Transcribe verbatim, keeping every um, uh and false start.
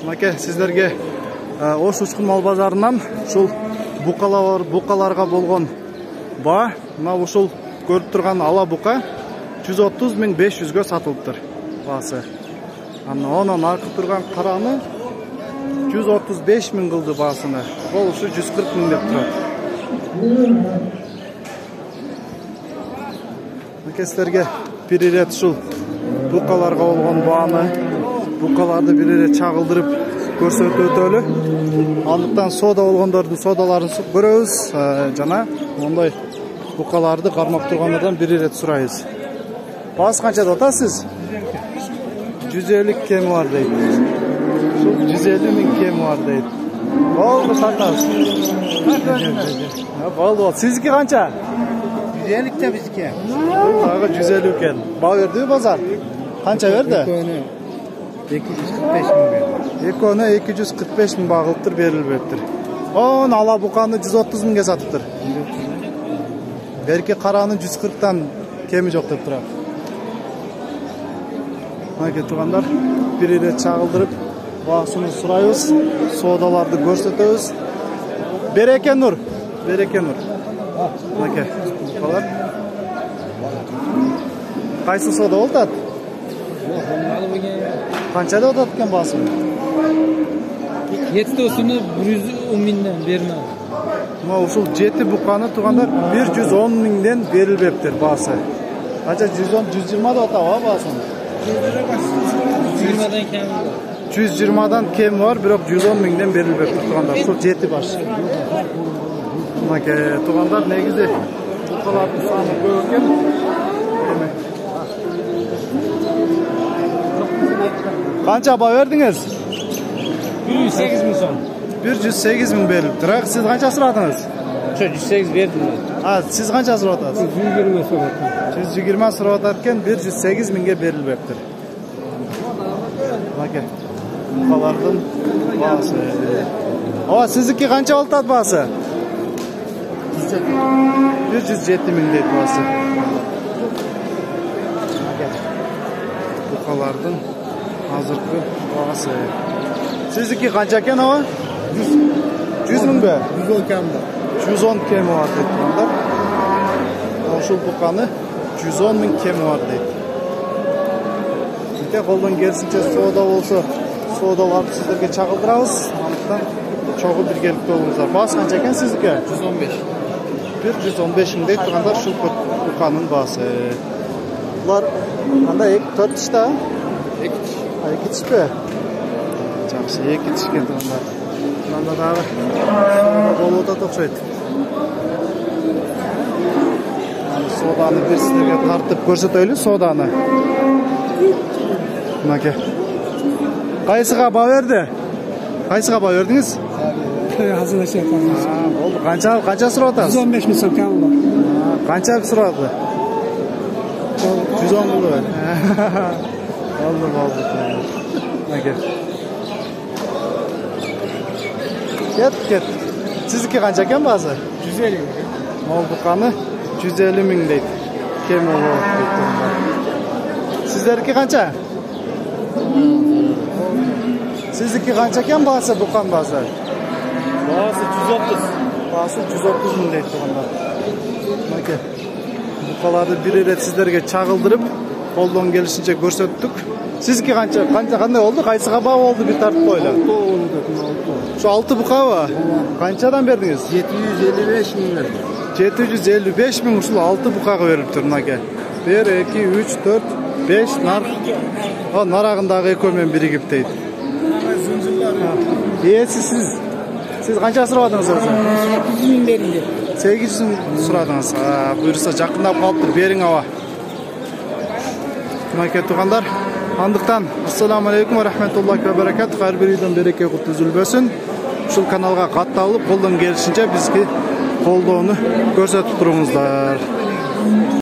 Мынакей сіздерге Ош Учкун мал базарынан ушул букалар букаларга болгон ба, мына ушул көрүп турган ала бука жүз отуз миң беш жүзгө сатылыптыр баасы. Аны онон аркы турган караны жүз отуз беш миң кылды баасыны. Бул ушу жүз кырк миң деп турат. Мынакей сіздерге бир ирет ушул букаларга болгон бааны, букаларды бир ирет чагылдырып көрсөтөлү. Андыктан сода болгондордун содаларын көрөбүз, жана мондай букаларды кармап тургандардан бир ирет сурайбыз. Баасы канча деп атасыз? жүз элүү кеми бар дейт. жүз элүү миң кеми бар дейт. Болду, сатабыз. Болду, сиздики канча? жүз элүү да биздики. Дагы жүз элүү экен. Баа бердиби базар? Канча берди? эки жүз кырк беш миң берди. Экөөнө эки жүз кырк беш миң багылыптыр, берилбептир. Он ала буканы жүз отуз миңге сатыптыр. Берки каранын жүз кырктан кеми жок деп турат. Мынакей тугандар, бир ирет чагылдырып баасын сурайбыз, содаларды көрсөтөбүз. Береке нур, береке нур. Мынакей букалар. Кайсы сода болуп атат? Канча деп атат экен баасы? жетиосуну бир жүз он миңден берме. Мына ушул жети буканы тугандар бир жүз он миңден берилбептир баасы. Канча жүз он, жүз жыйырма деп атабы баасын? жүз жыйырмадан кем бар. жүз жыйырмадан кем бар, бирок жүз он миңден берилбептир тугандар. Ушул жети баш. Мынакей тугандар, негизи букалардын саны көп экен. Канча баа бердиңиз? бир жүз сегиз миң сом. бир жүз сегиз миң берилиптир. Сиз канча сурадыңыз? Ошо жүз сегиз бердим. А, сиз канча сурап атасыз? жүз жыйырма сурап. жүз жыйырма сурап атат экен, бир жүз сегиз миңге берилбептир. Мынакей букалардын баасы. Ооба, сиздики канча болуп атат баасы? бир жүз жети миң дейт баасы. Букалардын азыркы баасы. Сиздики канча экен ооба? жүз миң бе? жүз он кем бар. жүз он кеми бар дейт тугандар. Ошол буканы жүз он миң кеми бар дейт. Бите колдон келишинче сода болсо, содаларды сиздерге чагылдырабыз. Андыктан чогуу биргеликте болуңуздар. Баасы канча экен сиздики? жүз он беш. бир жүз он беш миң дейт тугандар ушул буканын баасы. Булар кандай төрт тишта? эки тиш. эки тишпи? Жакшы, эки тиш экен тугандар. Мында дагы болуп атат окшойт. Соданы бир сиздерге тартып көрсөтөлү, соданы. Мынакей. Кайсыга баа берди? Кайсыга баа бердиңиз? Азыр эше айтамыз. А, болду. Канча, канча сурап атасыз? жүз он беш миң сом кем бар. Канча сурады? жүз он болду. Болду, болду. Мынакей. Кет, кет. Сиздики канча экен баасы? жүз элүү. Мол буканы жүз элүү миң дейт. Кем болот дейт. Сиздерки канча? Сиздики канча экен баасы, букан баасы? Баасы жүз отуз. Баасы жүз отуз миң дейт тугандар. Мынакей. Букаларды бир ирет сиздерге чагылдырып, колдон келишинче көрсөттүк. Сиздики канча, канча кандай болду? Кайсыга баа болду бир тартып койлу? Şu altı bukava. Kançadan verdiniz? жети жүз элүү беш миң берди. жети жүз элүү беш миң ушул altı bukaga verilip tur mынакей. bir, iki, üç, dört, beş nar. O naragındagı ekөөмен birigip deydi. Iyesi siz. Siz kança suradınız özü? sekiz yüz ming berindi. sekiz yüz ming suradınız. Ha, buyursa jakындап kalıptır. Beriň aba. Mынакей тугандар. Андыктан ассаламу алейкум ва рахматуллахи ва баракатух. Ар бир үйдөн береке кут үзүлбөсүн. Ушул каналга катталып, колдон келишинче бизге колдоону көрсөтүп туруңуздар.